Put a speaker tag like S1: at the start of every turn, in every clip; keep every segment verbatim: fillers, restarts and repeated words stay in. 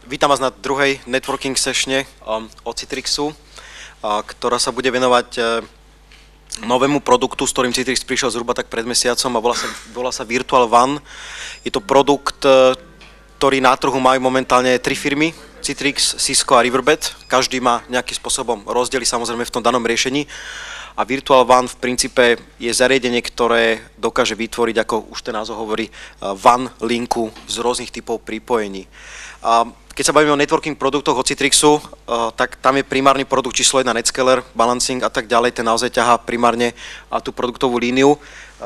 S1: Vítam vás na druhej networking sessione um, od Citrixu, uh, ktorá sa bude venovať uh, novému produktu, s ktorým Citrix prišiel zhruba tak pred mesiacom a volá sa, volá sa Virtual WAN. Je to produkt, uh, ktorý na trhu majú momentálne tri firmy, Citrix, Cisco a Riverbed. Každý má nejakým spôsobom rozdiely samozrejme v tom danom riešení. A Virtual WAN v princípe je zariadenie, ktoré dokáže vytvoriť, ako už ten názov hovorí, WAN linku z rôznych typov pripojení. A keď sa bavíme o networking produktoch od Citrixu, tak tam je primárny produkt číslo jedna Netscaler, balancing a tak ďalej, ten naozaj ťahá primárne tú produktovú líniu.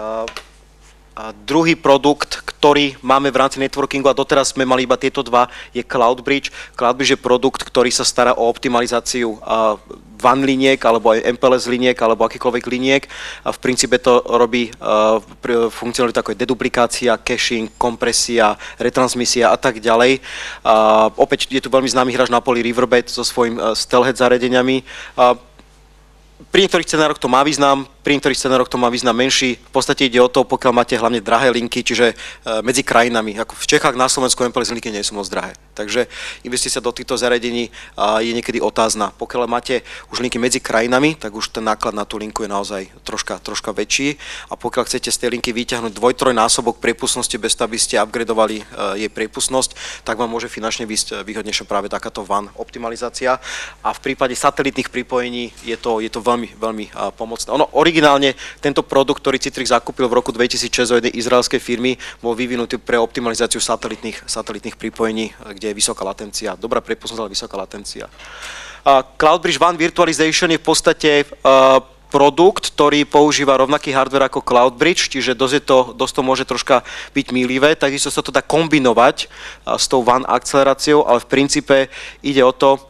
S1: A druhý produkt, ktorý máme v rámci networkingu, a doteraz sme mali iba tieto dva, je CloudBridge. CloudBridge je produkt, ktorý sa stará o optimalizáciu WAN liniek, alebo aj M P L S liniek, alebo akýkoľvek liniek. A v princípe to robí funkcionalitu ako je deduplikácia, caching, kompresia, retransmisia a tak ďalej. A opäť je tu veľmi známy hráč na poli Riverbed so svojím Stealth zariadeniami. A pri niektorých scenároch to má význam, pri niektorých scenároch to má význam menší. V podstate ide o to, pokiaľ máte hlavne drahé linky, čiže medzi krajinami. Ako v Čechách, na Slovensku M P L S linky nie sú moc drahé. Takže investícia do týchto zariadení je niekedy otázna. Pokiaľ máte už linky medzi krajinami, tak už ten náklad na tú linku je naozaj troška, troška väčší. A pokiaľ chcete z tej linky vyťahnuť dvoj-trojnásobok priepustnosti bez toho, aby ste upgradovali jej priepustnosť, tak vám môže finančne výsť výhodnejšia práve takáto WAN optimalizácia. A v prípade satelitných pripojení je to, je to veľmi, veľmi pomocné. Ono originálne tento produkt, ktorý Citrix zakúpil v roku dvetisícšesť od jednej izraelskej firmy, bol vyvinutý pre optimalizáciu satelitných, satelitných pripojení, kde je vysoká latencia, dobrá priepustnosť, ale vysoká latencia. Uh, CloudBridge WAN Virtualization je v podstate uh, produkt, ktorý používa rovnaký hardware ako CloudBridge, čiže dosť, to, dosť to môže troška byť mýlivé, takisto sa to dá kombinovať uh, s tou WAN akceleráciou, ale v princípe ide o to,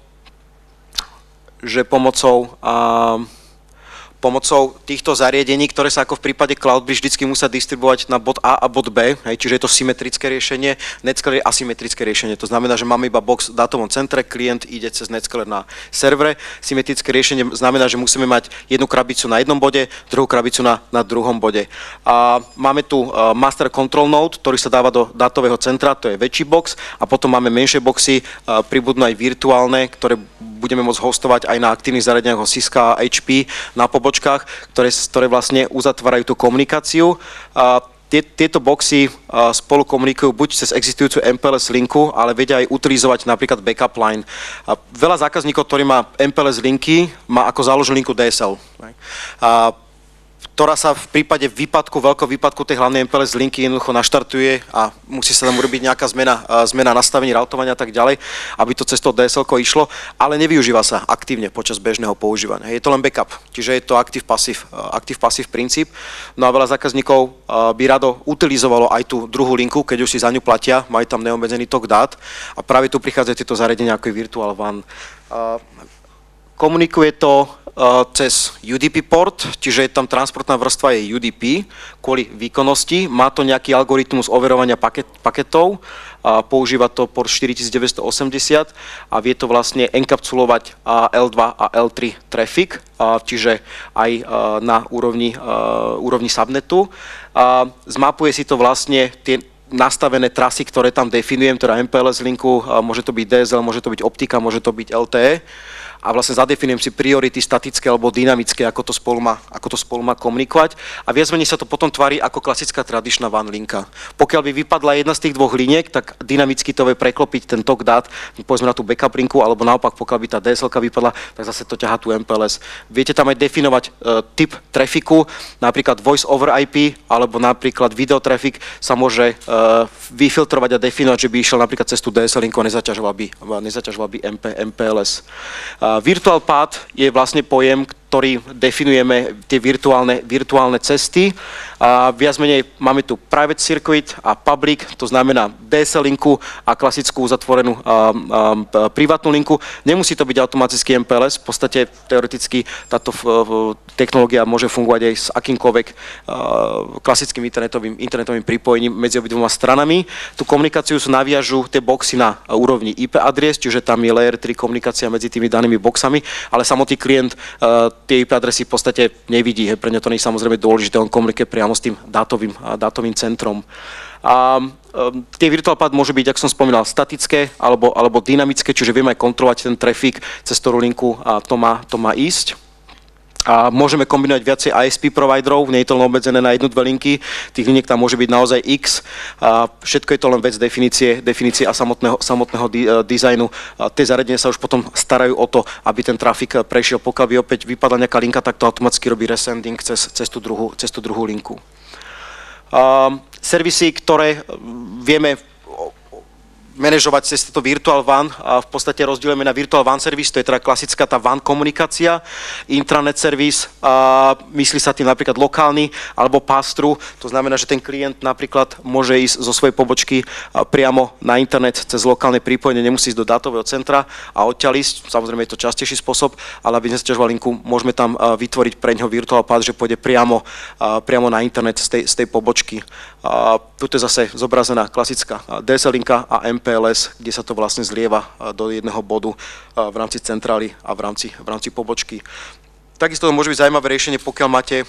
S1: že pomocou uh, pomocou týchto zariadení, ktoré sa ako v prípade CloudBridge vždycky musia distribuovať na bod A a bod B, hej, čiže je to symetrické riešenie, Netscaler je asymetrické riešenie, to znamená, že máme iba box v dátovom centre, klient ide cez Netscaler na servere, symetrické riešenie znamená, že musíme mať jednu krabicu na jednom bode, druhú krabicu na, na druhom bode. A máme tu uh, Master Control Node, ktorý sa dáva do dátového centra, to je väčší box, a potom máme menšie boxy, uh, pribudnú aj virtuálne, ktoré budeme môcť hostovať aj na aktívnych zariadeniach Cisco a H P na pobočkách, ktoré, ktoré vlastne uzatvárajú tú komunikáciu. A tie, tieto boxy spolu komunikujú buď cez existujúcu M P L S linku, ale vedia aj utilizovať napríklad backup line. A veľa zákazníkov, ktorí má M P L S linky, má ako záložnú linku D S L. A ktorá sa v prípade výpadku, veľkého výpadku tej hlavnej M P L S linky jednoducho naštartuje a musí sa tam urobiť nejaká zmena, zmena nastavení, routovania a tak ďalej, aby to cez to D S L-ko išlo, ale nevyužíva sa aktívne počas bežného používania. Je to len backup, čiže je to active-passive active-passive princíp. No a veľa zákazníkov by rado utilizovalo aj tú druhú linku, keď už si za ňu platia, majú tam neobmedzený tok dát a práve tu prichádzajú tieto zariadenia ako je Virtual WAN. Komunikuje to cez U D P port, čiže je tam transportná vrstva je U D P kvôli výkonnosti. Má to nejaký algoritmus overovania paket, paketov, a používa to port štyritisícdeväťsto osemdesiat a vie to vlastne enkapsulovať L dva a L tri traffic, čiže aj na úrovni, úrovni subnetu. Zmapuje si to vlastne tie nastavené trasy, ktoré tam definujem, teda M P L S linku, môže to byť D S L, môže to byť optika, môže to byť L T E. A vlastne zadefinujem si priority statické alebo dynamické, ako to spolu má, ako to spolu má komunikovať. A viac menej sa to potom tvári ako klasická tradičná WAN linka. Pokiaľ by vypadla jedna z tých dvoch liniek, tak dynamicky to vie preklopiť ten tok dát, povedzme na tú backup linku, alebo naopak, pokiaľ by tá D S L-ka vypadla, tak zase to ťahá tú M P L S. Viete tam aj definovať uh, typ trafiku, napríklad voice over I P, alebo napríklad video traffic sa môže uh, vyfiltrovať a definovať, že by išiel napríklad cez tú D S L linku a nezaťažoval by, nezaťažoval by M P, M P L S. Uh, Virtual path je vlastne pojem, ktorý definujeme tie virtuálne, virtuálne cesty. A viac menej máme tu private circuit a public, to znamená D S L linku a klasickú uzatvorenú a, a, a, privátnu linku. Nemusí to byť automaticky M P L S, v podstate teoreticky táto technológia môže fungovať aj s akýmkoľvek a, klasickým internetovým, internetovým pripojením medzi obidvoma stranami. Tu komunikáciu sa naviažu tie boxy na úrovni I P adries, čiže tam je layer tri komunikácia medzi tými danými boxami, ale samotný klient a, tie í pé adresy v podstate nevidí, he, pre ňa to nie je samozrejme dôležité, on komunikuje priamo s tým dátovým, dátovým centrom. A um, tie virtual path môžu byť, ako som spomínal, statické alebo, alebo dynamické, čiže vieme aj kontrolovať ten trafik, cez ktorú linku a to, má, to má ísť. A môžeme kombinovať viacej í es pé providerov, nie je to len obmedzené na jednu, dve linky, tých liniek tam môže byť naozaj X. A všetko je to len vec definície, definície a samotného, samotného di, uh, dizajnu. A tie zariadenia sa už potom starajú o to, aby ten trafik prešiel. Pokiaľ by opäť vypadla nejaká linka, tak to automaticky robí resending cez, cez, tú, druhú, cez tú druhú linku. Uh, servisy, ktoré vieme manažovať cez toto Virtual vé á en a v podstate rozdielujeme na Virtual vé á en servis, to je teda klasická tá vé á en komunikácia, intranet servis, a myslí sa tým napríklad lokálny alebo pass-through, to znamená, že ten klient napríklad môže ísť zo svojej pobočky priamo na internet cez lokálne prípojenie, nemusí ísť do dátového centra a odtiaľ ísť, samozrejme je to častejší spôsob, ale aby nezaťažoval linku, môžeme tam vytvoriť pre ňoho Virtual path, že pôjde priamo, priamo na internet z tej, z tej pobočky. Tuto je zase zobrazená klasická dé es el linka a em pé el es, kde sa to vlastne zlieva do jedného bodu v rámci centrály a v rámci, v rámci pobočky. Takisto to môže byť zaujímavé riešenie, pokiaľ máte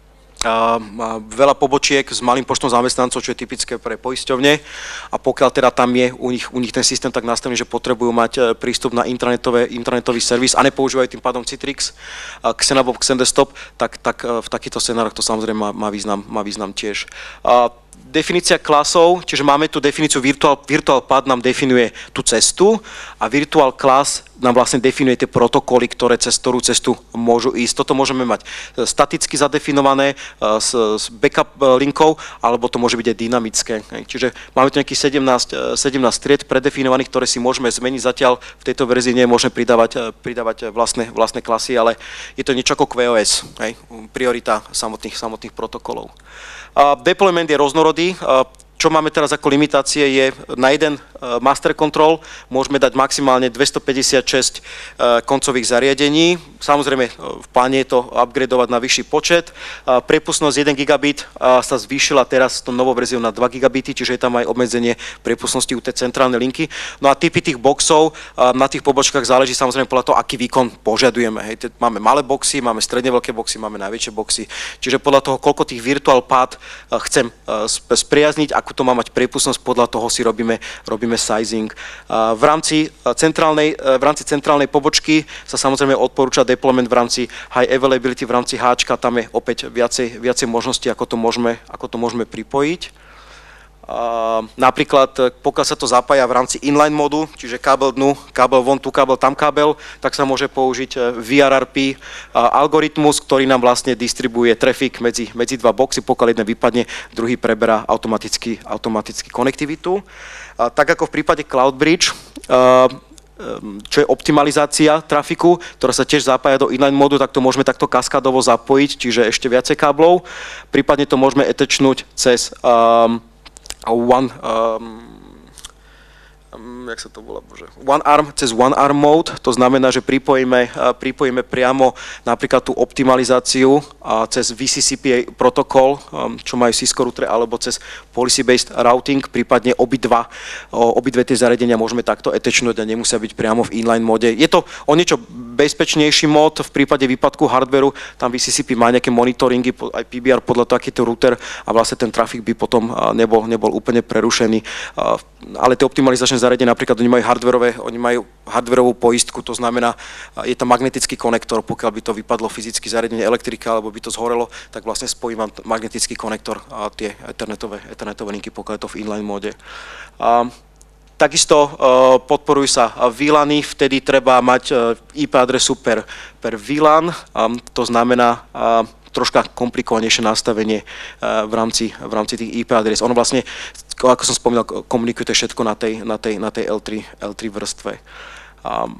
S1: veľa pobočiek s malým počtom zamestnancov, čo je typické pre poisťovne, a pokiaľ teda tam je u nich, u nich ten systém tak nastavený, že potrebujú mať prístup na internetové, internetový servis a nepoužívajú tým pádom Citrix, Xenabob, Xendesktop, tak, tak v takýchto scenároch to samozrejme má, má, význam, má význam tiež. Definícia klasov, čiže máme tu definíciu Virtual, Virtual path nám definuje tú cestu a Virtual class nám vlastne definuje tie protokoly, ktoré cez ktorú cestu môžu ísť. Toto môžeme mať staticky zadefinované s, s backup linkou, alebo to môže byť aj dynamické. Čiže máme tu nejakých sedemnásť, sedemnásť tried predefinovaných, ktoré si môžeme zmeniť. Zatiaľ v tejto verzii nie môžeme pridávať, pridávať vlastné, vlastné klasy, ale je to niečo ako Q o S, hej? Priorita samotných, samotných protokolov. Uh, deployment je rôznorodý. Uh, čo máme teraz ako limitácie je na jeden uh, master control môžeme dať maximálne dvestopäťdesiatšesť uh, koncových zariadení. Samozrejme uh, v pláne je to upgradovať na vyšší počet. Uh, prepustnosť jeden gigabit uh, sa zvýšila teraz s tou novou verziou na dva gigabity, čiže je tam aj obmedzenie prepustnosti u tej centrálnej linky. No a typy tých boxov uh, na tých pobočkách záleží samozrejme podľa toho, aký výkon požadujeme. Hej. Máme malé boxy, máme stredne veľké boxy, máme najväčšie boxy. Čiže podľa toho, koľko tých virtual path uh, chcem uh, spriazniť, ako to má mať prepustnosť, podľa toho si robíme, robíme sizing. Uh, v rámci centrálnej, uh, v rámci centrálnej pobočky sa samozrejme odporúča deployment v rámci high availability, v rámci háčka, tam je opäť viacej, viacej možností, ako to môžeme, ako to môžeme pripojiť. Uh, napríklad, pokiaľ sa to zapája v rámci inline modu, čiže kábel dnu, kábel von, tu kábel, tam kábel, tak sa môže použiť V R R P uh, algoritmus, ktorý nám vlastne distribuje trafik medzi, medzi dva boxy, pokiaľ jeden vypadne, druhý preberá automaticky, automaticky konektivitu. Uh, tak ako v prípade CloudBridge, uh, čo je optimalizácia trafiku, ktorá sa tiež zapája do inline modu, tak to môžeme takto kaskadovo zapojiť, čiže ešte viacej káblov. Prípadne to môžeme attachnúť cez um, One, um, um, jak sa to volá, bože, One Arm, cez One Arm mode, to znamená, že pripojíme, uh, pripojíme priamo napríklad tú optimalizáciu uh, cez V C C P protokol, um, čo majú Cisco router, alebo cez policy-based routing, prípadne obidva, uh, obidve tie zariadenia môžeme takto attachnúť a nemusia byť priamo v inline mode. Je to o niečo bezpečnejší mod v prípade výpadku hardwareu, tam V C C P má nejaké monitoringy, aj P B R podľa toho, aký to router, a vlastne ten trafik by potom nebol, nebol úplne prerušený. Ale tie optimalizačné zariadenia, napríklad oni majú hardwareové, oni majú hardwareovú poistku, to znamená, je tam magnetický konektor, pokiaľ by to vypadlo fyzicky zariadenie elektrika, alebo by to zhorelo, tak vlastne spojí vám magnetický konektor a tie ethernetové, ethernetové linky, pokiaľ je to v inline mode. Takisto uh, podporujú sa V LANy, vtedy treba mať uh, í pé adresu per, per V LAN, um, to znamená uh, troška komplikovanejšie nastavenie uh, v, rámci, v rámci tých í pé adres. Ono vlastne, ako som spomínal, komunikuje všetko na tej, na tej, na tej L tri, L tri vrstve. Um,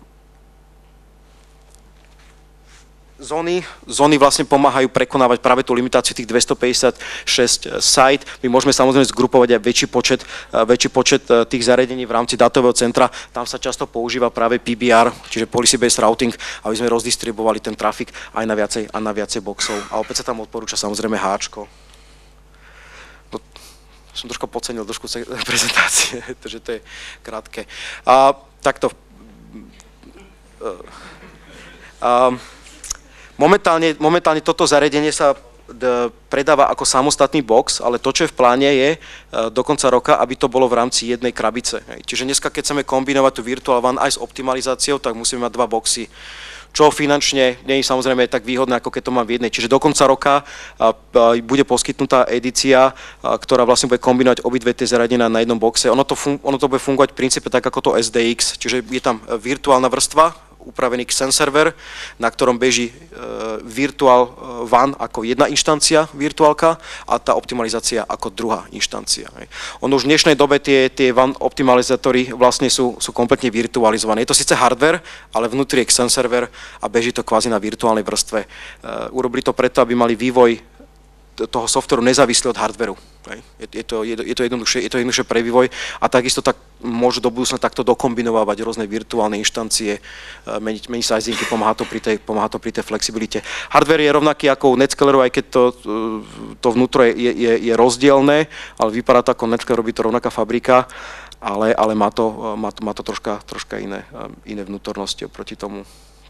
S1: Zóny, zóny vlastne pomáhajú prekonávať práve tú limitáciu tých dvestopäťdesiatšesť site. My môžeme samozrejme zgrupovať aj väčší počet, väčší počet tých zariadení v rámci dátového centra. Tam sa často používa práve P B R, čiže policy-based routing, aby sme rozdistribuovali ten trafik aj na viacej, aj na viacej boxov. A opäť sa tam odporúča samozrejme háčko. No, som trošku podcenil trošku prezentácie, takže to je krátke. A takto. Um, Momentálne, momentálne toto zariadenie sa predáva ako samostatný box, ale to, čo je v pláne, je do konca roka, aby to bolo v rámci jednej krabice. Čiže dneska, keď chceme kombinovať tú Virtual One aj s optimalizáciou, tak musíme mať dva boxy, čo finančne nie je samozrejme tak výhodné, ako keď to mám v jednej. Čiže do konca roka bude poskytnutá edícia, ktorá vlastne bude kombinovať obidve tie zariadenia na jednom boxe. Ono to, ono to bude fungovať v princípe tak, ako to es dé iks, čiže je tam virtuálna vrstva, upravený Xen server, na ktorom beží e, Virtual One ako jedna inštancia virtuálka a tá optimalizácia ako druhá inštancia. Hej. Ono už v dnešnej dobe tie, tie One optimalizátory vlastne sú, sú kompletne virtualizované. Je to síce hardware, ale vnútri je Xen server a beží to kvázi na virtuálnej vrstve. E, urobili to preto, aby mali vývoj toho softveru nezávislý od hardveru. Je, je, to, je, je to jednoduchšie, je to jednoduchšie pre vývoj a takisto tak môžu do budúcna takto dokombinovávať rôzne virtuálne inštancie, meniť, meniť sizingy, pomáha to pri tej, pomáha to pri tej flexibilite. Hardware je rovnaký ako u Netscaleru, aj keď to, to vnútro je, je, je rozdielne, ale vypadá to ako Netscaler, robí to rovnaká fabrika, ale, ale má to, má to, má to troška, troška iné, iné vnútornosti oproti tomu.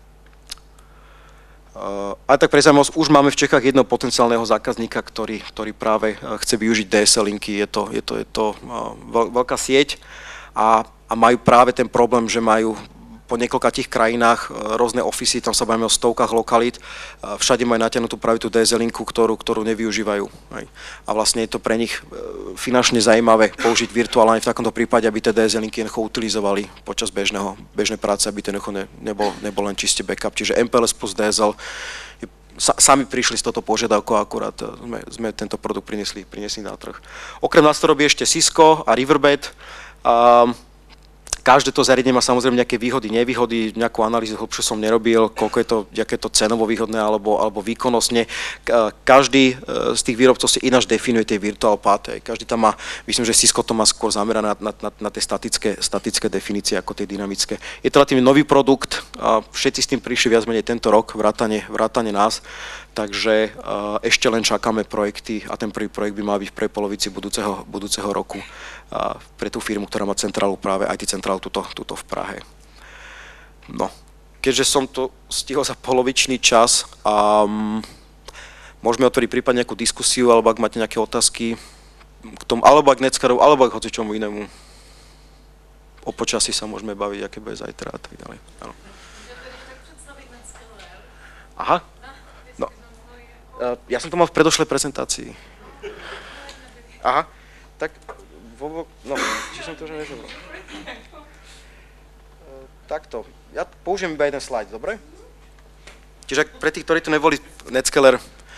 S1: Uh, ale tak pre zaujímavosť, už máme v Čechách jedného potenciálneho zákazníka, ktorý, ktorý práve chce využiť dé es el linky, je to, je to, je to uh, veľ, veľká sieť a, a majú práve ten problém, že majú po niekoľkých krajinách rôzne ofisy, tam sa bavíme o stovkách lokalít, všade majú natiahnutú práve tú dé es el linku, ktorú, ktorú nevyužívajú. Hej. A vlastne je to pre nich finančne zaujímavé použiť virtuálne v takomto prípade, aby tie dé es el linky jednoducho utilizovali počas bežného, bežnej práce, aby to jednoducho ne, nebol, nebol len čiste backup. Čiže em pé el es plus dé es el, sa, sami prišli s touto požiadavkou a akurát sme, sme tento produkt priniesli, priniesli na trh. Okrem nás to robí ešte Cisco a Riverbed. Um, Každé to zariadenie má samozrejme nejaké výhody, nevýhody, nejakú analýzu hlbšiu som nerobil, koľko je to, aké je to cenovo výhodné alebo, alebo výkonnostne. Každý z tých výrobcov si ináč definuje tie virtual path. Každý tam má, myslím, že Cisco to má skôr zamerané na, na, na tie statické, statické definície ako tie dynamické. Je to relatívne nový produkt, a všetci s tým prišli viac menej tento rok, vrátane, vrátane nás. Takže uh, ešte len čakáme projekty a ten prvý projekt by mal byť v prvej polovici budúceho, budúceho roku uh, pre tú firmu, ktorá má centrálu práve í té centrálu tuto, tuto v Prahe. No, keďže som to stihol za polovičný čas, um, môžeme otvoriť prípadne nejakú diskusiu, alebo ak máte nejaké otázky k tomu, alebo k Netscaru, alebo k hocičomu inému. O počasí sa môžeme baviť, aké bude zajtra a tak ďalej. Áno. Aha. No. Ja som to mal v predošlej prezentácii. Aha, tak vo, no, či som to už nezobral. Takto, ja použijem iba jeden slajd, dobre? Čiže pre tých, ktorí tu neboli Netscaler,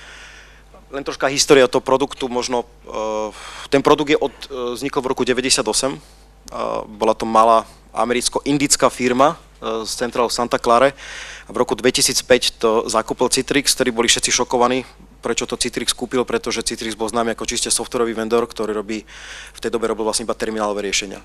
S1: len troška história toho produktu, možno ten produkt je od, vznikol v roku deväťdesiatosem, bola to malá americko-indická firma z centrálu v Santa Clare. A v roku dvetisícpäť to zakúpil Citrix, ktorí boli všetci šokovaní, prečo to Citrix kúpil, pretože Citrix bol známy ako čiste softwarový vendor, ktorý robí, v tej dobe robil vlastne iba terminálové riešenia.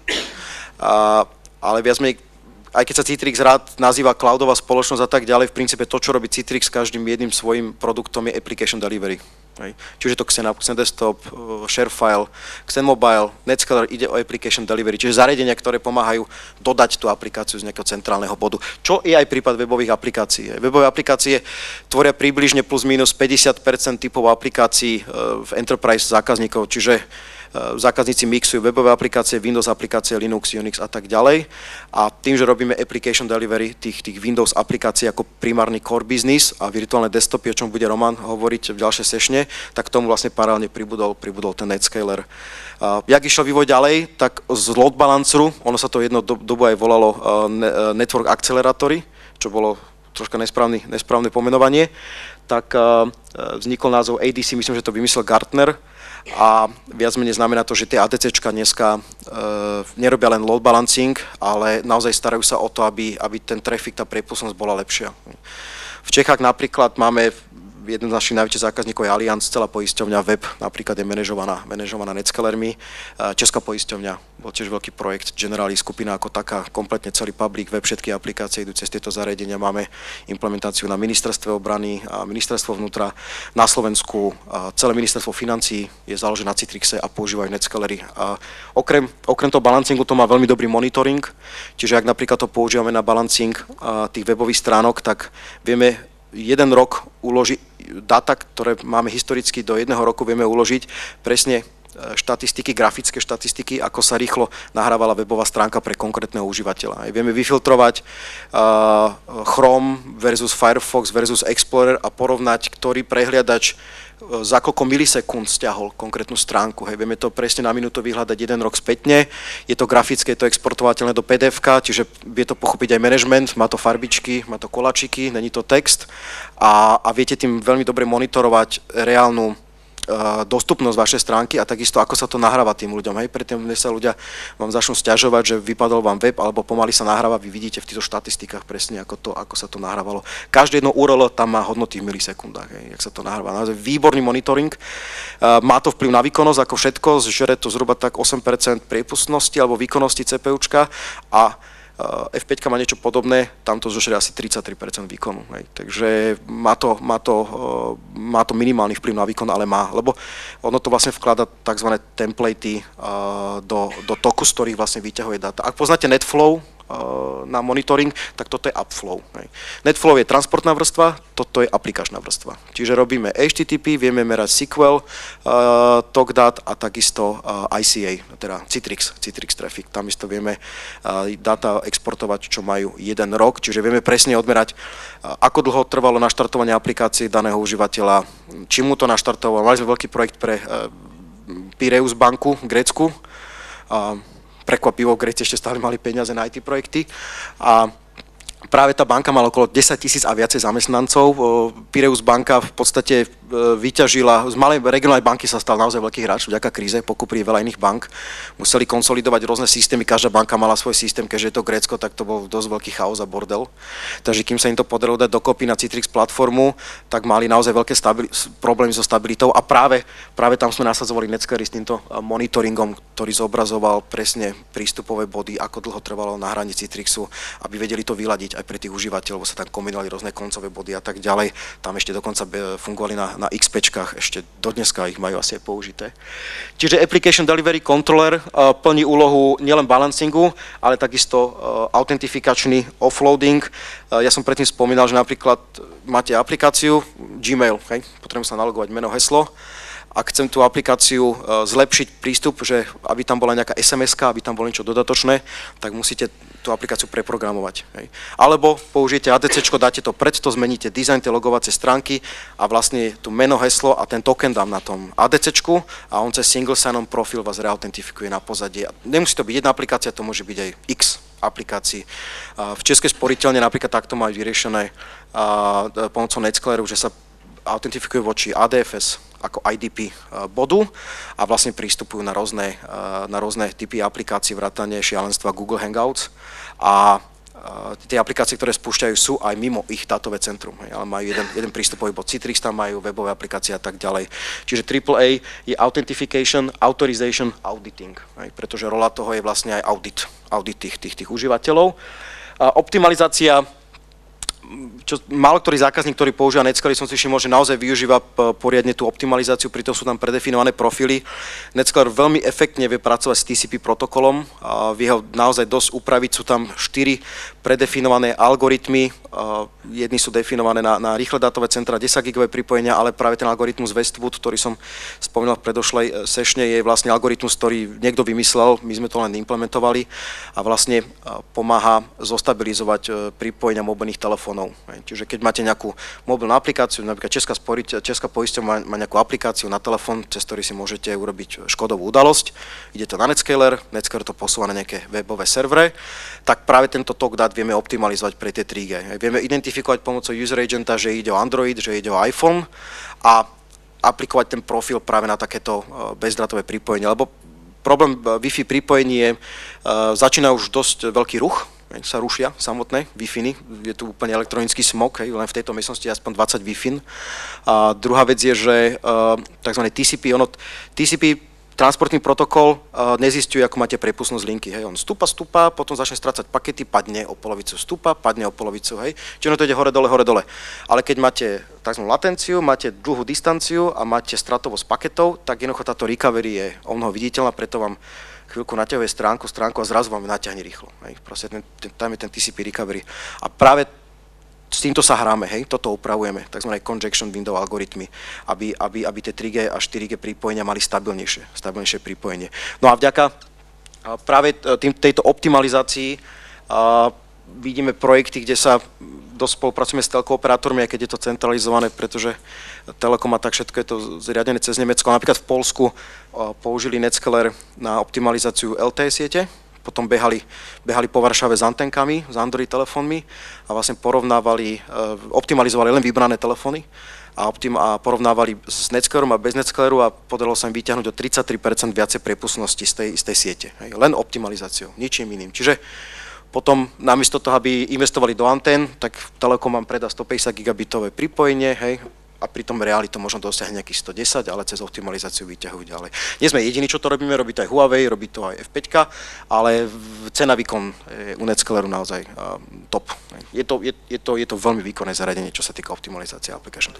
S1: A, ale viac menej, aj keď sa Citrix rád nazýva cloudová spoločnosť a tak ďalej, v princípe to, čo robí Citrix každým jedným svojím produktom je application delivery. Čiže to Xen App, Xen Desktop, ShareFile, Xen Mobile, Netscaler ide o application delivery, čiže zariadenia, ktoré pomáhajú dodať tú aplikáciu z nejakého centrálneho bodu. Čo je aj prípad webových aplikácií. Webové aplikácie tvoria približne plus minus päťdesiat percent typov aplikácií v enterprise zákazníkov, čiže zákazníci mixujú webové aplikácie, Windows aplikácie, Linux, Unix a tak ďalej. A tým, že robíme application delivery tých, tých Windows aplikácií ako primárny core business a virtuálne desktopy, o čom bude Roman hovoriť v ďalšej sešne, tak k tomu vlastne paralelne pribudol, pribudol ten Netscaler. Uh, jak išiel vývoj ďalej, tak z load balanceru, ono sa to jedno do, dobu aj volalo uh, Network Acceleratory, čo bolo troška nesprávny, nesprávne pomenovanie, tak uh, vznikol názov á dé cé, myslím, že to vymyslel Gartner, a viac menej znamená to, že tie ADCčka dneska e, nerobia len load balancing, ale naozaj starajú sa o to, aby, aby ten traffic, tá prepustnosť bola lepšia. V Čechách napríklad máme jeden z našich najväčších zákazníkov je Allianz, celá poisťovňa web napríklad je manažovaná, manažovaná Netscalermi. Česká poisťovňa, bol tiež veľký projekt, Generali skupina ako taká, kompletne celý public web, všetky aplikácie idú cez tieto zariadenia. Máme implementáciu na ministerstve obrany a ministerstvo vnútra. Na Slovensku celé ministerstvo financií je založené na Citrixe a používajú Netscalery. A okrem, okrem toho balancingu to má veľmi dobrý monitoring, čiže ak napríklad to používame na balancing tých webových stránok, tak vieme jeden rok uložiť data, ktoré máme historicky do jedného roku, vieme uložiť presne štatistiky, grafické štatistiky, ako sa rýchlo nahrávala webová stránka pre konkrétneho užívateľa. Vieme vyfiltrovať uh, Chrome versus Firefox versus Explorer a porovnať, ktorý prehliadač za koľko milisekúnd stiahol konkrétnu stránku. Hej, vieme to presne na minútu vyhľadať jeden rok spätne. Je to grafické, je to exportovateľné do pé dé efka, čiže vie to pochopiť aj management, má to farbičky, má to kolačiky, není to text a, a viete tým veľmi dobre monitorovať reálnu dostupnosť vašej stránky a takisto ako sa to nahráva tým ľuďom. Hej, predtým, než sa ľudia vám začnú sťažovať, že vypadol vám web alebo pomaly sa nahráva, vy vidíte v týchto štatistikách presne, ako, to, ako sa to nahrávalo. Každé jedno ú er el tam má hodnoty v milisekundách, hej, jak sa to nahráva. Naozaj výborný monitoring. Uh, má to vplyv na výkonnosť ako všetko, žere to zhruba tak osem percent priepustnosti alebo výkonnosti CPUčka a ef päť má niečo podobné, tam to zožere asi tridsaťtri percent výkonu. Hej. Takže má to, má, to, má to minimálny vplyv na výkon, ale má, lebo ono to vlastne vklada tzv. Templatey do, do toku, z ktorých vlastne vyťahuje data. Ak poznáte NetFlow na monitoring, tak toto je Upflow. Hej. NetFlow je transportná vrstva, toto je aplikačná vrstva. Čiže robíme há té té pé, vieme merať es q el, uh, TalkDat a takisto uh, í cé á, teda Citrix, Citrix Traffic. Tam isto vieme uh, data exportovať, čo majú jeden rok, čiže vieme presne odmerať, uh, ako dlho trvalo naštartovanie aplikácie daného užívateľa, čím mu to naštartovalo. Mali sme veľký projekt pre uh, Piraeus banku v Grécku. Uh, Prekvapivo, v Grécii ešte stále mali peniaze na í té projekty a práve tá banka mala okolo desaťtisíc a viacej zamestnancov. Piraeus banka v podstate vyťažila, z malej regionálnej banky sa stal naozaj veľký hráč vďaka kríze, pokúpili veľa iných bank. Museli konsolidovať rôzne systémy, každá banka mala svoj systém, keďže je to Grécko, tak to bol dosť veľký chaos a bordel. Takže kým sa im to podarilo dať dokopy na Citrix platformu, tak mali naozaj veľké problémy so stabilitou a práve, práve tam sme nasadzovali Netscalery s týmto monitoringom, ktorý zobrazoval presne prístupové body, ako dlho trvalo nahranie Citrixu, aby vedeli to vyladiť aj pre tých užívateľov, sa tam kombinovali rôzne koncové body a tak ďalej. Tam ešte dokonca fungovali na, na XPčkách, ešte do dneska ich majú asi aj použité. Čiže Application Delivery Controller uh, plní úlohu nielen balancingu, ale takisto uh, autentifikačný offloading. Uh, ja som predtým spomínal, že napríklad máte aplikáciu Gmail, hej? Potrebujem sa nalogovať meno, heslo. Ak chcem tú aplikáciu zlepšiť prístup, že aby tam bola nejaká es em eska, aby tam bolo niečo dodatočné, tak musíte tú aplikáciu preprogramovať. Hej. Alebo použijete á dé céčko, dáte to pred, to zmeníte dizajn tej logovacej stránky a vlastne tu meno, heslo a ten token dám na tom á dé céčku a on cez single sign-on profil vás reautentifikuje na pozadie. Nemusí to byť jedna aplikácia, to môže byť aj x aplikácií. V Českej sporiteľne napríklad takto majú vyriešené pomocou Netscaleru, že sa autentifikujú voči á dé ef es ako í dé pé bodu a vlastne prístupujú na rôzne, na rôzne typy aplikácií, vrátane šialenstva Google Hangouts a tie aplikácie, ktoré spúšťajú, sú aj mimo ich dátové centrum, ale majú jeden, jeden prístupový bod. Citrix tam majú, webové aplikácie a tak ďalej. Čiže triple A je Authentication, Authorization, Auditing, pretože rola toho je vlastne aj audit, audit tých, tých, tých užívateľov. Optimalizácia. Čo, málo ktorý zákazník, ktorý používa Netscalery, som si všimol, že naozaj využíva poriadne tú optimalizáciu, pritom sú tam predefinované profily. Netscalery veľmi efektne vie pracovať s té cé pé protokolom, a vie ho naozaj dosť upraviť, sú tam štyri predefinované algoritmy, jedni sú definované na, na rýchle dátové centra, desaťgigové pripojenia, ale práve ten algoritmus Westwood, ktorý som spomínal v predošlej sešne, je vlastne algoritmus, ktorý niekto vymyslel, my sme to len implementovali a vlastne pomáha zostabilizovať pripojenia mobilných telefónov. Čiže keď máte nejakú mobilnú aplikáciu, napríklad Česká, sporiť, Česká poisťovňa má, má nejakú aplikáciu na telefón, cez ktorý si môžete urobiť škodovú udalosť, idete na Netscaler, Netscaler to posúva na nejaké webové servery, tak práve tento tok dát vieme optimalizovať pre tie tri gé. Vieme identifikovať pomocou user agenta, že ide o Android, že ide o iPhone a aplikovať ten profil práve na takéto bezdrátové pripojenie, lebo problém Wi-Fi pripojení je, začína už dosť veľký ruch, sa rušia samotné Wi-Fi, je tu úplne elektronický smog, hej, len v tejto miestnosti je aspoň dvadsať Wi-Fi. A druhá vec je, že tzv. té cé pé, ono, té cé pé transportný protokol uh, nezisťuje, ako máte prepustnosť linky. Hej. On stúpa, stúpa, potom začne strácať pakety, padne o polovicu, stúpa, padne o polovicu. Hej. Čiže ono to ide hore, dole, hore, dole. Ale keď máte tzv. Latenciu, máte dlhú distanciu a máte stratovosť paketov, tak jednoducho táto recovery je o mnoho viditeľná, preto vám chvíľku naťahuje stránku, stránku a zrazu vám naťahne rýchlo. Hej. Proste ten, ten, tam je ten té cé pé recovery. A práve s týmto sa hráme, hej, toto upravujeme, tzv. Conjunction window algoritmy, aby, aby, aby tie tri G a štyri G pripojenia mali stabilnejšie, stabilnejšie pripojenie. No a vďaka práve tým, tejto optimalizácii a, vidíme projekty, kde sa dosť spolupracujeme s telkooperátormi, aj keď je to centralizované, pretože Telekom a tak všetko je to zriadené cez Nemecko. Napríklad v Poľsku použili Netscaler na optimalizáciu el té é siete, potom behali, behali po Varšave s antenkami, s Android telefónmi a vlastne porovnávali, optimalizovali len vybrané telefóny a, optim, a porovnávali s Netscalerom a bez Netscaleru a podarilo sa im vyťahnuť o tridsaťtri percent viacej prepustnosti z tej, z tej siete. Hej, len optimalizáciou, ničím iným. Čiže potom namiesto toho, aby investovali do antén, tak Telekom vám predá stopäťdesiat gigabitové pripojenie, hej, a pritom reáli to možno dosiahne nejakých sto desať, ale cez optimalizáciu vyťahujú ďalej. Nie sme jediní, čo to robíme, robí to aj Huawei, robí to aj ef päť, ale cena výkon je u Netscaleru naozaj uh, top. Je to, je, je, to, je to veľmi výkonné zariadenie, čo sa týka optimalizácie application.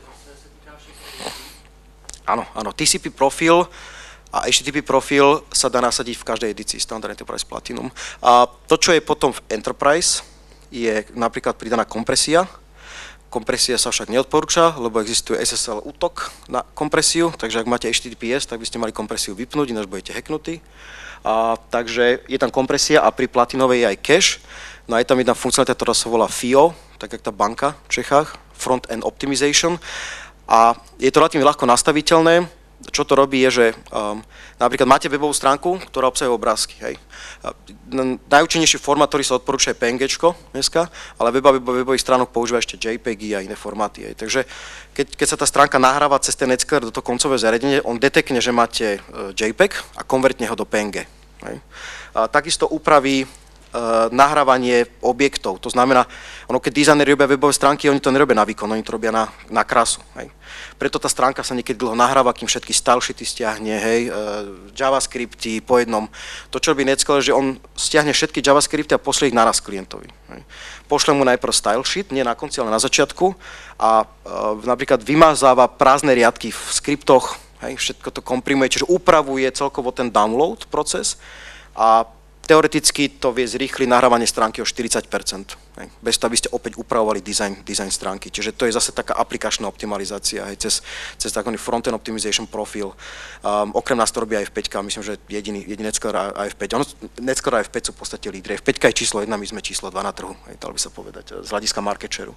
S1: Áno, áno, té cé pé profil a há té té pé profil sa dá nasadiť v každej edícii Standard Enterprise Platinum. A to, čo je potom v Enterprise, je napríklad pridaná kompresia. Kompresia sa však neodporúča, lebo existuje es es el útok na kompresiu, takže ak máte há té té pé es, tak by ste mali kompresiu vypnúť, ináč budete hacknutí. A, takže je tam kompresia a pri platinovej je aj cache. No a je tam jedna funkcionalita, ktorá sa volá ef í o, tak jak tá banka v Čechách, Front-End Optimization. A je to relatívne ľahko nastaviteľné. Čo to robí je, že um, napríklad máte webovú stránku, ktorá obsahuje obrázky. Hej. Najúčinnejší formát, ktorý sa odporúča je pé en géčko dneska, ale weba webových stránok používa ešte JPEGy a iné formáty. Hej. Takže keď, keď sa tá stránka nahráva cez ten Netscaler do toho koncového zariadenia, on detekne, že máte JPEG a konvertne ho do pé en gé. Hej. A takisto upraví Uh, nahrávanie objektov. To znamená, ono, keď dizajneri robia webové stránky, oni to nerobia na výkon, oni to robia na, na krásu. Hej. Preto tá stránka sa niekedy dlho nahráva, kým všetky stylesheety stiahne, hej, uh, javascripty po jednom. To, čo robí Netscaler, že on stiahne všetky javascripty a pošle ich naraz klientovi. Hej. Pošle mu najprv stylesheet, nie na konci, ale na začiatku a uh, napríklad vymazáva prázdne riadky v skriptoch, hej, všetko to komprimuje, čiže upravuje celkovo ten download proces a teoreticky to vie zrýchliť nahrávanie stránky o štyridsať percent, hej, bez toho, aby ste opäť upravovali design, design stránky. Čiže to je zase taká aplikačná optimalizácia, hej, cez, cez takzvaný front-end optimization profil. Um, okrem nás to robí aj ef päť, myslím, že jediný, jediný Netscaler a ef päť. Ono, Netscaler a ef päť sú v podstate lídri. ef päť je číslo jedna, my sme číslo dva na trhu, hej, dalo by sa povedať, z hľadiska market shareu.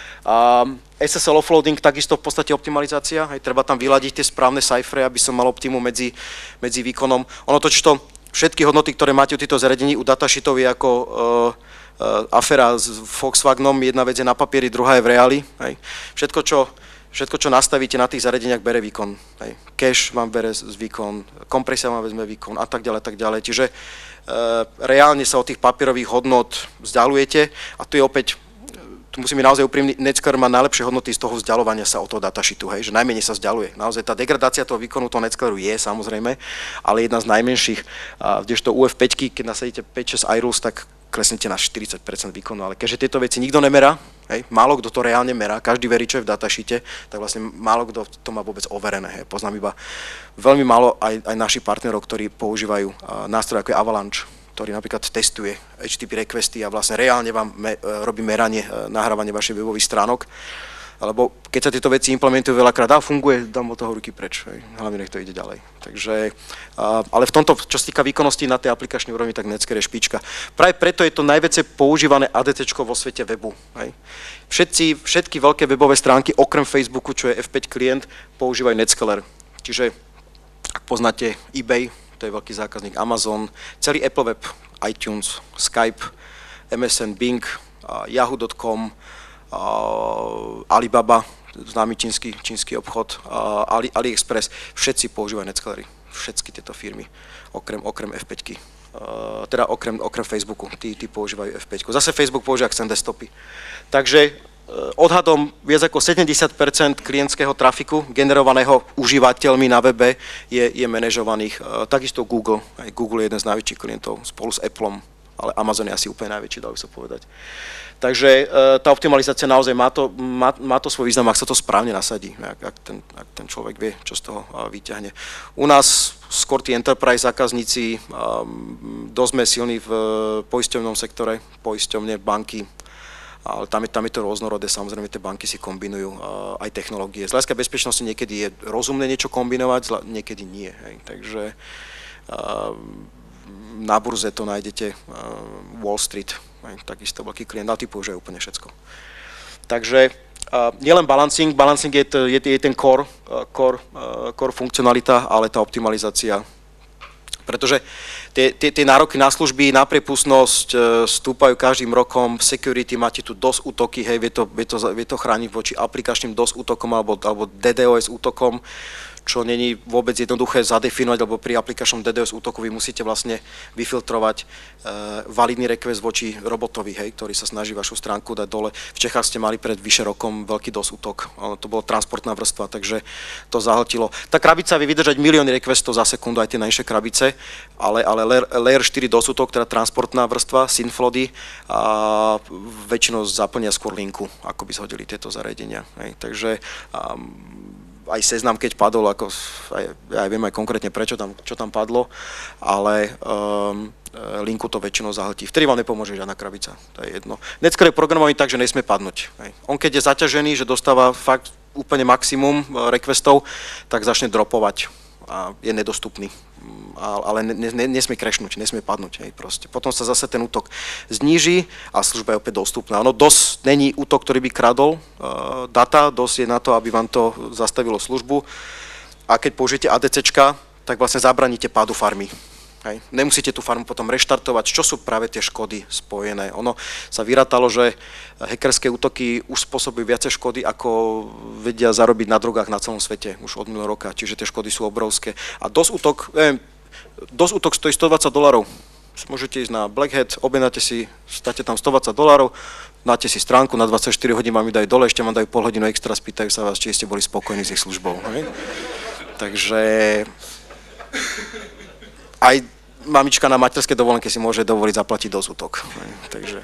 S1: Um, es es el offloading, takisto v podstate optimalizácia, hej, treba tam vyladiť tie správne cifre, aby som mal optimum medzi, medzi výkonom. Ono totiž to, všetky hodnoty, ktoré máte u týchto zariadení, u datasheetov je ako uh, uh, aféra s Volkswagenom, jedna vec je na papieri, druhá je v reáli. Hej. Všetko, čo, všetko, čo nastavíte na tých zariadeniach, bere výkon. Hej. Cache vám bere z výkon, kompresia vám vezme výkon a tak ďalej, tak ďalej. Čiže uh, reálne sa od tých papierových hodnot vzdialujete a tu je opäť, tu musíme naozaj úprimný, Netscaler má najlepšie hodnoty z toho vzdialovania sa od toho datasheetu, hej, že najmenej sa vzdialuje. Naozaj tá degradácia toho výkonu toho Netscaleru je samozrejme, ale jedna z najmenších, kdežto u ef päť, keď nasadíte päť šesť iRules, tak klesnete na štyridsať percent výkonu, ale keďže tieto veci nikto nemerá, hej, málo kto to reálne merá, každý verí, čo je v datasheete, tak vlastne málo kto to má vôbec overené. Hej. Poznám iba veľmi málo aj, aj našich partnerov, ktorí používajú nástroje ako je Avalanche, ktorý napríklad testuje há té té pé requesty a vlastne reálne vám me, robí meranie, nahrávanie vašich webových stránok. Lebo keď sa tieto veci implementujú veľakrát, a funguje, dám od toho ruky preč, hej. Hlavne nech to ide ďalej. Takže, ale v tomto, čo sa týka výkonnosti na tej aplikačnej úrovni, tak Netscaler je špička. Práve preto je to najviac používané á dé céčko vo svete webu. Hej. Všetci, všetky veľké webové stránky, okrem Facebooku, čo je ef päť klient, používajú Netscaler. Čiže, ak poznáte eBay, to je veľký zákazník, Amazon, celý Apple Web, iTunes, Skype, em es en, Bing, Yahoo bodka com, Alibaba, známy čínsky, čínsky obchod, Ali, AliExpress, všetci používajú Netscalery, všetky tieto firmy, okrem, okrem ef päť, teda okrem, okrem Facebooku, tí, tí používajú ef päť. Zase Facebook používa Accent desktopy. Takže odhadom viac ako sedemdesiat percent klientského trafiku generovaného užívateľmi na webe je, je manažovaných. Takisto Google, aj Google je jeden z najväčších klientov spolu s Appleom, ale Amazon je asi úplne najväčší, dalo by sa povedať. Takže tá optimalizácia naozaj má to, má, má to svoj význam, ak sa to správne nasadí, ak, ak, ten, ak ten človek vie, čo z toho vyťahne. U nás skôr tí enterprise zákazníci, um, dosť sme silní v poisťovnom sektore, poisťovne, banky, ale tam je, tam je to rôznorodé, samozrejme tie banky si kombinujú aj technológie. Z hľadiska bezpečnosti niekedy je rozumné niečo kombinovať, niekedy nie. Hej. Takže na burze to nájdete, Wall Street, hej, takisto veľký klient, natypuje, že je úplne všetko. Takže Uh, nielen balancing, balancing je, to, je, je ten core, uh, core, uh, core funkcionalita, ale tá optimalizácia. Pretože tie, tie, tie nároky na služby, na priepustnosť uh, stúpajú každým rokom, security, máte tu DOS útoky, hej, vie to, vie to, vie to chrániť voči aplikačným DOS útokom alebo, alebo DDoS útokom, čo není vôbec jednoduché zadefinovať, lebo pri aplikačnom DDoS útoku vy musíte vlastne vyfiltrovať e, validný request voči robotovi, hej, ktorý sa snaží vašu stránku dať dole. V Čechách ste mali pred vyše rokom veľký DOS útok, to bola transportná vrstva, takže to zahltilo. Tá krabica vie vydržať milióny requestov za sekundu, aj tie najnižšie krabice, ale, ale layer štyri DOS útok, teda transportná vrstva, synflody, a väčšinou zaplnia skôr linku, ako by zhodili tieto zariadenia. Hej. Takže um, aj Seznam, keď padol, ako, aj, ja aj viem aj konkrétne prečo tam, čo tam padlo, ale um, linku to väčšinou zahltí. Vtedy vám nepomôže žiadna krabica, to je jedno. Netscale je programovaný tak, že nesmie padnúť. Hej. On keď je zaťažený, že dostáva fakt úplne maximum requestov, tak začne dropovať a je nedostupný. Ale nesmie crashnúť, nesmie padnúť. Hej, proste. Potom sa zase ten útok zníži a služba je opäť dostupná. Ono DOS není útok, ktorý by kradol uh, data, DOS je na to, aby vám to zastavilo službu. A keď použijete ADCčka, tak vlastne zabraníte pádu farmy. Hej. Nemusíte tú farmu potom reštartovať, čo sú práve tie škody spojené. Ono sa vyrátalo, že hackerské útoky už spôsobujú viacej škody, ako vedia zarobiť na drogách na celom svete už od minulého roka, čiže tie škody sú obrovské. A DOS útok, neviem, DOS útok stojí stodvadsať dolárov. Môžete ísť na Black Hat, objednáte si, státe tam stodvadsať dolárov, dáte si stránku, na dvadsaťštyri hodín vám ju dajú dole, ešte vám dajú pol hodinu extra, spýtajú sa vás, či ste boli spokojní s ich službou. Hej. Takže aj mamička na materskej dovolenke si môže dovoliť zaplatiť DOS útok. Takže,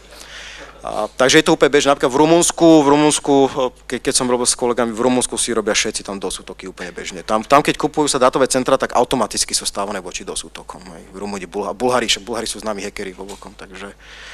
S1: a, takže je to úplne bežné. Napríklad v Rumunsku, v Rumunsku ke, keď som robil s kolegami, v Rumunsku si robia všetci tam DOS útoky úplne bežne. Tam, tam keď kupujú sa dátové centra, tak automaticky sú stávané voči DOS útokom. V Rumúni, Bulhári, Bulhári sú známi hackeri vo veľkom, takže,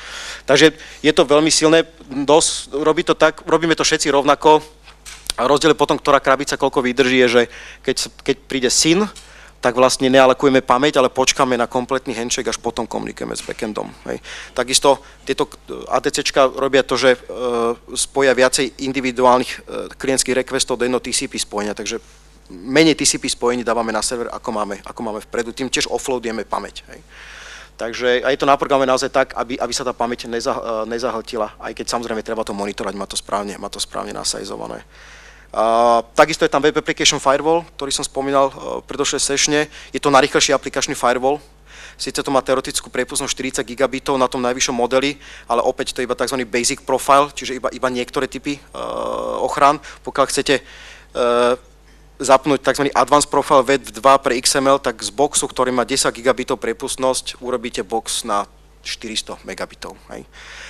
S1: takže je to veľmi silné. DOS, robí to tak, robíme to všetci rovnako. A rozdiel potom, ktorá krabica koľko vydrží, je, že keď, keď príde syn, tak vlastne nealokujeme pamäť, ale počkáme na kompletný handshake, až potom komunikujeme s backendom. Hej. Takisto tieto ADCčka robia to, že e, spoja viacej individuálnych e, klientských requestov do jedno T C P spojenia, takže menej T C P spojení dávame na server, ako máme, ako máme vpredu, tým tiež offloadujeme pamäť. Hej. Takže aj to naprogramujeme naozaj tak, aby, aby sa tá pamäť neza, nezahltila, aj keď samozrejme treba to monitorovať, má to správne, má to správne nasajzované. Uh, takisto je tam Web Application Firewall, ktorý som spomínal uh, v predošlej sešne. Je to najrýchlejší aplikačný firewall. Sice to má teoretickú priepustnosť štyridsať gigabitov na tom najvyššom modeli, ale opäť to je iba tzv. Basic profile, čiže iba, iba niektoré typy uh, ochran. Pokiaľ chcete uh, zapnúť tzv. Advanced Profile W E B dva pre X M L, tak z boxu, ktorý má desať gigabitov priepustnosť, urobíte box na štyristo megabitov. Hej.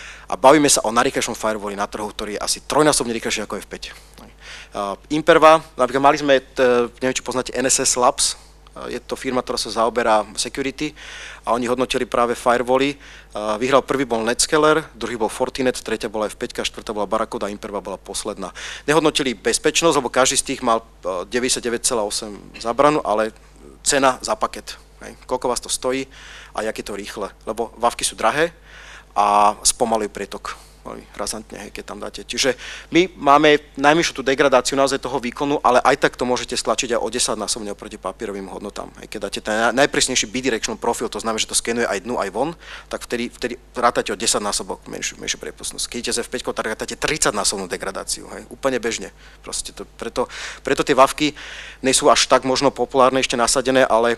S1: A bavíme sa o najrýchlejšom firewalli na trhu, ktorý je asi trojnásobne rýchlejší ako F päť. Uh, Imperva, napríklad mali sme, t, neviem, či poznáte N S S Labs, uh, je to firma, ktorá sa zaoberá security a oni hodnotili práve firewally. Uh, vyhral prvý bol Netscaler, druhý bol Fortinet, tretia bola F päť, štvrtá bola Barracuda a Imperva bola posledná. Nehodnotili bezpečnosť, lebo každý z tých mal uh, deväťdesiatdeväť celá osem zabranu, ale cena za paket. Hej. Koľko vás to stojí a jak je to rýchle, lebo vavky sú drahé a spomalujú prietok. Razantne, hej, keď tam dáte. Čiže my máme najmenšiu tú degradáciu naozaj toho výkonu, ale aj tak to môžete stlačiť aj o desaťnásobne oproti papierovým hodnotám. Hej, keď dáte ten najpresnejší bidirectional profil, to znamená, že to skenuje aj dnu, aj von, tak vtedy, vtedy rátate o desaťnásobok menšiu, menšiu priepustnosť. Keď idete z F päť, tak rátate tridsaťnásobnú degradáciu. Hej, úplne bežne. Proste to, preto, preto tie vavky nie sú až tak možno populárne ešte nasadené, ale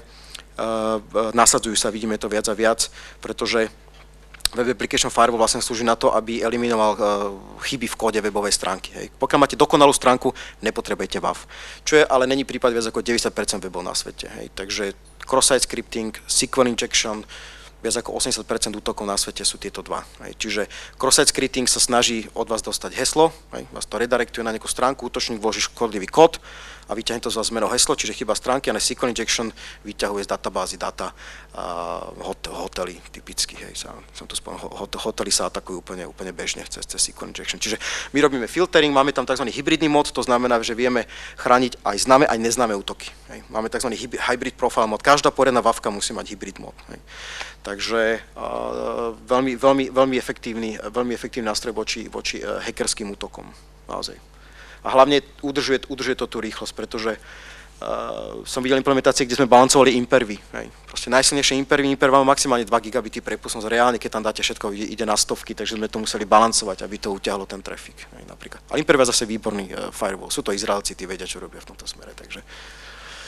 S1: uh, nasadzujú sa, vidíme to viac a viac, pretože Web Application Firewall vlastne slúži na to, aby eliminoval uh, chyby v kóde webovej stránky. Hej. Pokiaľ máte dokonalú stránku, nepotrebujete W A V. Čo je ale není prípad viac ako deväťdesiat percent webov na svete. Hej. Takže cross-site scripting, S Q L injection, viac ako osemdesiat percent útokov na svete sú tieto dva. Hej. Čiže cross-site scripting sa snaží od vás dostať heslo, hej. Vás to redirectuje na nejakú stránku, útočník vloží škodlivý kód a a vyťahne to za zmeno heslo, čiže chyba stránky, a S Q L injection vyťahuje z databázy data uh, hot, hotely typicky, hej, sa, som to spomenul, hot, hotely sa atakujú úplne, úplne bežne cez, cez S Q L injection. Čiže my robíme filtering, máme tam tzv. Hybridný mod, to znamená, že vieme chrániť aj známe, aj neznáme útoky. Hej. Máme tzv. Hybrid profile mod, každá poriadna wavka musí mať hybrid mod. Hej. Takže uh, veľmi, veľmi, veľmi, efektívny, veľmi efektívny nástroj voči, voči uh, hackerským útokom. Naozaj. A hlavne udržuje, udržuje to tú rýchlosť, pretože uh, som videl implementácie, kde sme balancovali impervy. Hej. Proste najsilnejšie impervy, imperv má maximálne dva gigabity prepustnosť. Reálne, keď tam dáte všetko, ide, ide na stovky, takže sme to museli balancovať, aby to utiahlo ten trafik. Hej, napríklad. Ale imperv je zase výborný uh, firewall. Sú to Izraelci, tí vedia, čo robia v tomto smere. Takže...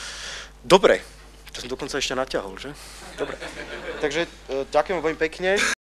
S1: Dobre. To som dokonca ešte natiahol, že? Dobre. Takže uh, ďakujem veľmi pekne.